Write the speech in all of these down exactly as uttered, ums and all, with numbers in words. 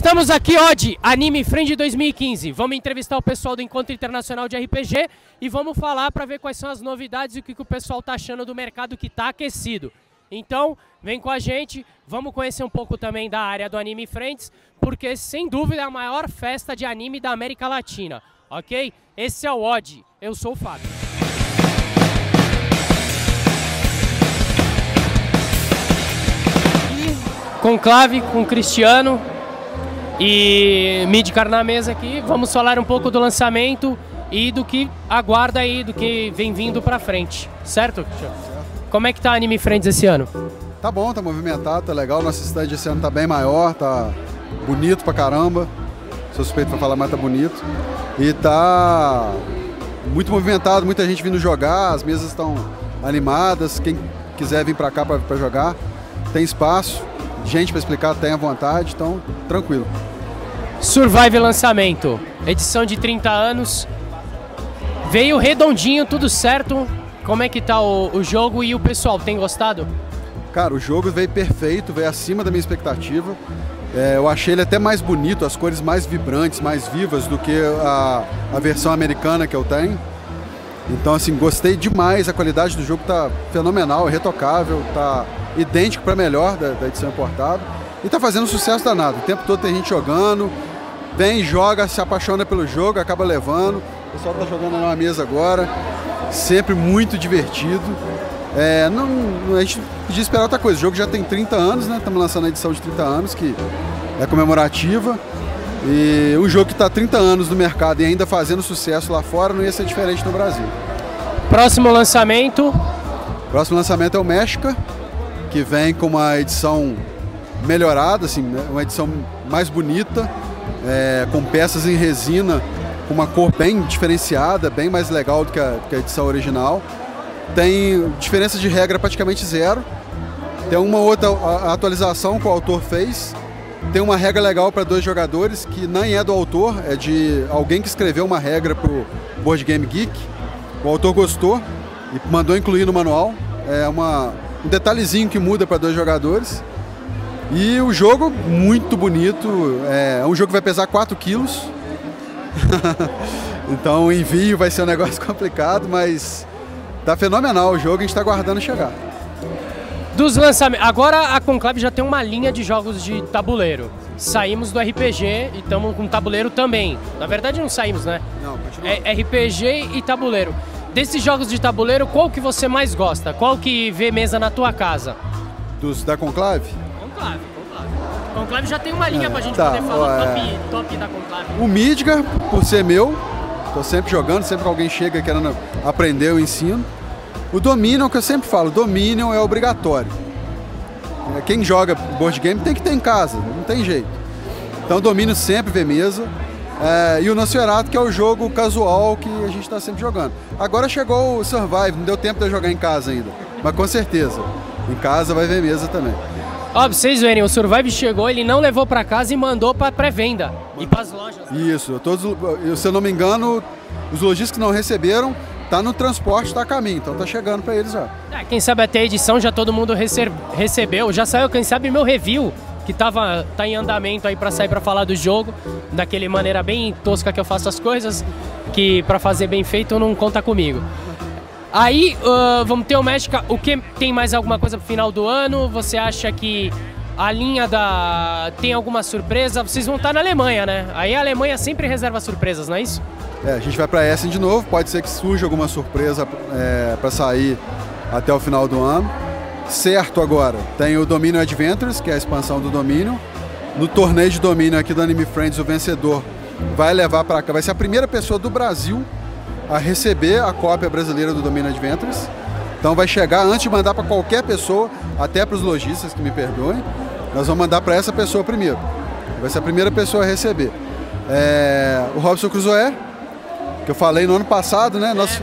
Estamos aqui hoje, Anime Friend dois mil e quinze. Vamos entrevistar o pessoal do Encontro Internacional de R P G e vamos falar para ver quais são as novidades e o que, que o pessoal tá achando do mercado que tá aquecido. Então, vem com a gente, vamos conhecer um pouco também da área do Anime Friends, porque sem dúvida é a maior festa de anime da América Latina, ok? Esse é o O D, eu sou o Fábio. E Conclave com o Cristiano e Midgar na mesa aqui, vamos falar um pouco do lançamento e do que aguarda aí, do que vem vindo pra frente, certo? Como é que tá a Anime Friends esse ano? Tá bom, tá movimentado, tá legal. Nosso stand esse ano tá bem maior, tá bonito pra caramba. Sou suspeito pra falar, mas tá bonito. E tá muito movimentado, muita gente vindo jogar, as mesas estão animadas. Quem quiser vir pra cá pra, pra jogar, tem espaço, gente pra explicar, tem à vontade, então tranquilo. Survive lançamento, edição de trinta anos. Veio redondinho, tudo certo. Como é que tá o, o jogo e o pessoal, tem gostado? Cara, o jogo veio perfeito, veio acima da minha expectativa. É, eu achei ele até mais bonito, as cores mais vibrantes, mais vivas do que a, a versão americana que eu tenho. Então, assim, gostei demais, a qualidade do jogo tá fenomenal, retocável, tá idêntico para melhor da, da edição importada. E tá fazendo um sucesso danado, o tempo todo tem gente jogando, vem, joga, se apaixona pelo jogo, acaba levando. O pessoal tá jogando numa mesa agora. Sempre muito divertido. É, não, a gente podia esperar outra coisa. O jogo já tem trinta anos, né? Estamos lançando a edição de trinta anos, que é comemorativa. E um jogo que está há trinta anos no mercado e ainda fazendo sucesso lá fora não ia ser diferente no Brasil. Próximo lançamento? Próximo lançamento é o México, que vem com uma edição melhorada, assim, né? Uma edição mais bonita, é, com peças em resina, com uma cor bem diferenciada, bem mais legal do que a, que a edição original. Tem diferença de regra praticamente zero. Tem uma outra atualização que o autor fez. Tem uma regra legal para dois jogadores, que nem é do autor, é de alguém que escreveu uma regra para o Board Game Geek. O autor gostou e mandou incluir no manual. É uma, um detalhezinho que muda para dois jogadores. E o jogo, muito bonito. É um jogo que vai pesar quatro quilos. Então o envio vai ser um negócio complicado, mas tá fenomenal o jogo, a gente está aguardando chegar. Dos lançamentos, agora a Conclave já tem uma linha de jogos de tabuleiro. Saímos do R P G e estamos com tabuleiro também. Na verdade não saímos, né? Não, continua. É R P G e tabuleiro. Desses jogos de tabuleiro, qual que você mais gosta? Qual que vê mesa na tua casa? Dos da Conclave? Conclave. Conclave já tem uma linha é, pra gente tá, poder falar é... top, top da Conclave. O Midgar, por ser meu, tô sempre jogando, sempre que alguém chega querendo aprender, eu ensino. O Dominion, que eu sempre falo, Dominion é obrigatório. Quem joga board game tem que ter em casa, não tem jeito. Então Dominion sempre vê mesa. É, e o Nosferatu, que é o jogo casual que a gente tá sempre jogando. Agora chegou o Survive, não deu tempo de eu jogar em casa ainda, mas com certeza, em casa vai ver mesa também. Ó, pra vocês verem, o Survive chegou, ele não levou pra casa e mandou pra pré-venda e pras lojas. Isso, todos, se eu não me engano, os lojistas que não receberam, tá no transporte, tá a caminho, então tá chegando pra eles já. É, quem sabe até a edição já todo mundo rece recebeu, já saiu, quem sabe, meu review, que tava, tá em andamento aí pra sair pra falar do jogo, daquele maneira bem tosca que eu faço as coisas, que pra fazer bem feito não conta comigo. Aí, uh, vamos ter o México. O que tem mais alguma coisa pro final do ano? Você acha que a linha da... tem alguma surpresa? Vocês vão estar na Alemanha, né? Aí a Alemanha sempre reserva surpresas, não é isso? É, a gente vai pra Essen de novo. Pode ser que surja alguma surpresa é, pra sair até o final do ano. Certo agora, tem o Dominion Adventures, que é a expansão do Dominion. No torneio de Dominion aqui do Anime Friends, o vencedor vai levar pra cá. Vai ser a primeira pessoa do Brasil a receber a cópia brasileira do Dominion Adventures. Então vai chegar, antes de mandar para qualquer pessoa, até para os lojistas que me perdoem, nós vamos mandar para essa pessoa primeiro. Vai ser a primeira pessoa a receber. É, o Robinson Crusoe, que eu falei no ano passado, né? Nós,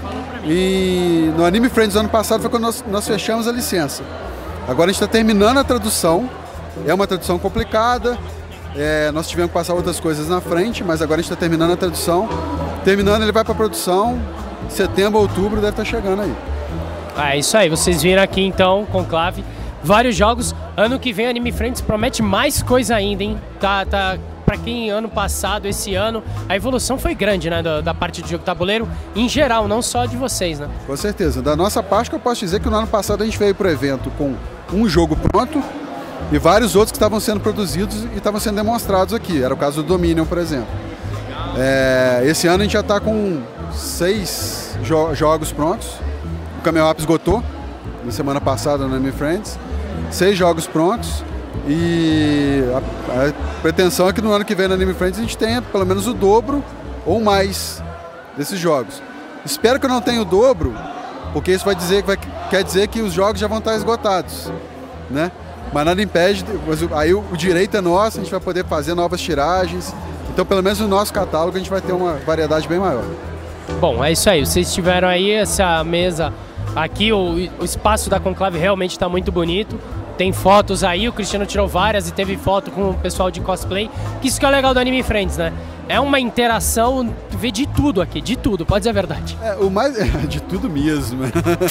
e no Anime Friends do ano passado foi quando nós, nós fechamos a licença. Agora a gente está terminando a tradução. É uma tradução complicada. É, nós tivemos que passar outras coisas na frente, mas agora a gente está terminando a tradução. Terminando, ele vai para produção. Setembro, outubro, deve estar chegando aí. Ah, é isso aí. Vocês viram aqui, então, Conclave. Vários jogos. Ano que vem, Anime Friends promete mais coisa ainda, hein? Tá, tá para quem ano passado, esse ano, a evolução foi grande, né, da, da parte de jogo tabuleiro, em geral, não só de vocês, né? Com certeza. Da nossa parte, eu posso dizer que no ano passado a gente veio para o evento com um jogo pronto e vários outros que estavam sendo produzidos e estavam sendo demonstrados aqui. Era o caso do Dominion, por exemplo. É, esse ano a gente já está com seis jo jogos prontos. O Camel Up esgotou na semana passada no Anime Friends. Seis jogos prontos. E a, a pretensão é que no ano que vem no Anime Friends a gente tenha pelo menos o dobro ou mais desses jogos. Espero que eu não tenha o dobro, porque isso vai dizer, vai, quer dizer que os jogos já vão estar esgotados, né? Mas nada impede, aí o, o direito é nosso, a gente vai poder fazer novas tiragens. Então pelo menos no nosso catálogo a gente vai ter uma variedade bem maior. Bom, é isso aí. Vocês tiveram aí essa mesa aqui, o, o espaço da Conclave realmente está muito bonito. Tem fotos aí, o Cristiano tirou várias e teve foto com o pessoal de cosplay. Que isso que é legal do Anime Friends, né? É uma interação, vê de tudo aqui, de tudo, pode dizer a verdade. É, o mais... de tudo mesmo.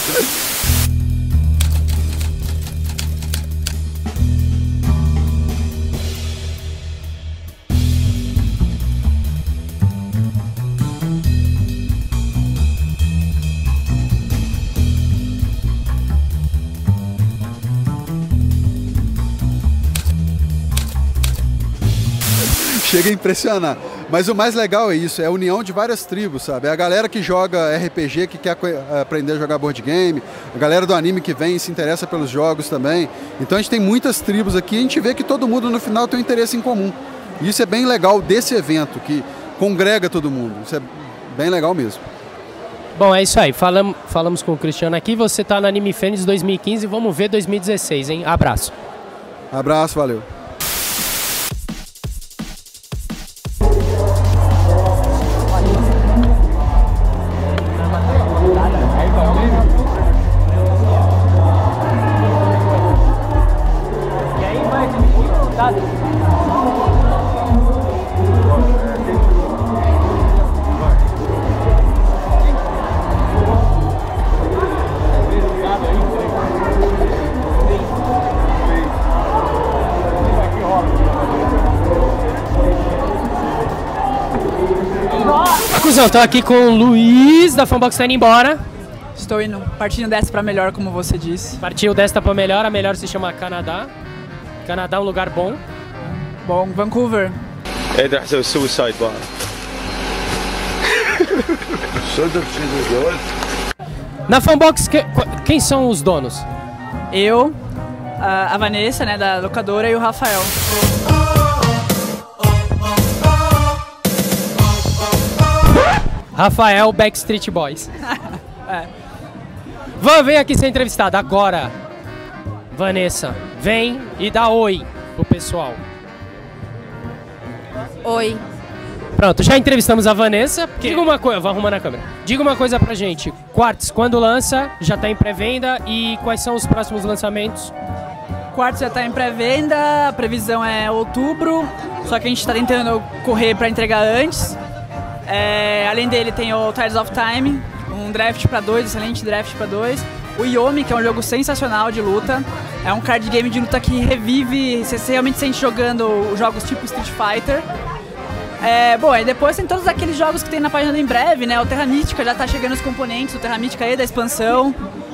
Chega a impressionar. Mas o mais legal é isso, é a união de várias tribos, sabe? É a galera que joga R P G, que quer aprender a jogar board game, a galera do anime que vem e se interessa pelos jogos também. Então a gente tem muitas tribos aqui e a gente vê que todo mundo no final tem um interesse em comum. E isso é bem legal desse evento, que congrega todo mundo. Isso é bem legal mesmo. Bom, é isso aí. Falamos, falamos com o Cristiano aqui. Você está no Anime Friends dois mil e quinze. Vamos ver dois mil e dezesseis, hein? Abraço. Abraço, valeu. Estou aqui com o Luiz da Fanbox, tá indo embora. Estou indo, partindo dessa para melhor, como você disse. Partiu desta para melhor, a melhor se chama Canadá. Canadá é um lugar bom. Bom, Vancouver. É, that's a suicide bar. Na Fanbox, que, quem são os donos? Eu, a Vanessa, né, da locadora, e o Rafael. Rafael, Backstreet Boys. É. Van, vem aqui ser entrevistada agora. Vanessa, vem e dá oi pro pessoal. Oi. Pronto, já entrevistamos a Vanessa. Diga uma coisa, vou arrumar na câmera. Diga uma coisa pra gente. Quartz, quando lança, já tá em pré-venda e quais são os próximos lançamentos? Quartz já tá em pré-venda, a previsão é outubro, só que a gente tá tentando correr pra entregar antes. É, além dele tem o Tides of Time, um draft para dois, excelente draft para dois. O Yomi, que é um jogo sensacional de luta. É um card game de luta que revive, você realmente sente jogando jogos tipo Street Fighter. É, bom, e depois tem todos aqueles jogos que tem na página do Em Breve, né? O Terra Mística, já tá chegando os componentes, o Terra Mística aí da expansão.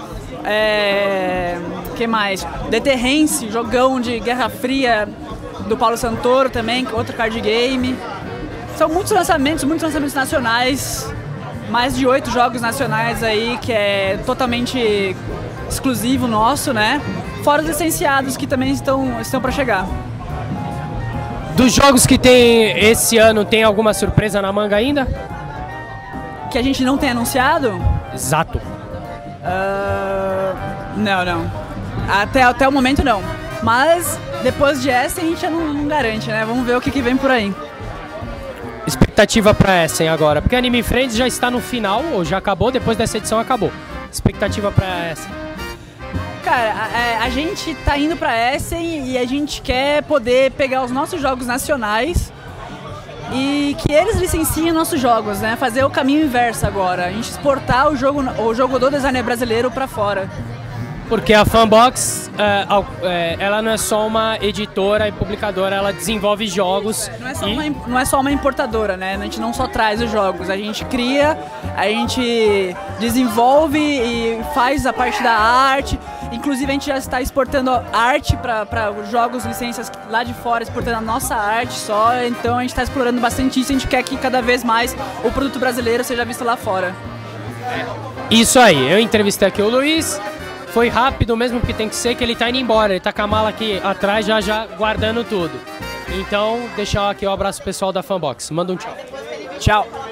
É, que mais? Deterrence, jogão de Guerra Fria do Paulo Santoro também, outro card game. São muitos lançamentos, muitos lançamentos nacionais, mais de oito jogos nacionais aí, que é totalmente exclusivo nosso, né? Fora os licenciados que também estão, estão para chegar. Dos jogos que tem esse ano, tem alguma surpresa na manga ainda? Que a gente não tem anunciado? Exato. Uh, não, não. Até, até o momento não. Mas depois de essa a gente já não, não garante, né? Vamos ver o que, que vem por aí. Expectativa para Essen agora, porque Anime Friends já está no final, ou já acabou, depois dessa edição acabou. Expectativa para Essen? Cara, a, a gente tá indo para Essen e a gente quer poder pegar os nossos jogos nacionais e que eles licenciem nossos jogos, né? Fazer o caminho inverso agora, a gente exportar o jogo, o jogo do designer brasileiro para fora. Porque a Fanbox, é, é, ela não é só uma editora e publicadora, ela desenvolve jogos. Não é, só e... uma, não é só uma importadora, né? A gente não só traz os jogos, a gente cria, a gente desenvolve e faz a parte da arte. Inclusive a gente já está exportando arte para os jogos, licenças lá de fora, exportando a nossa arte só. Então a gente está explorando bastante isso, a gente quer que cada vez mais o produto brasileiro seja visto lá fora. Isso aí, eu entrevistei aqui o Luiz. Foi rápido mesmo, porque tem que ser, que ele tá indo embora. Ele tá com a mala aqui atrás, já já guardando tudo. Então, deixar aqui o um abraço pessoal da Fanbox. Manda um tchau. Tchau.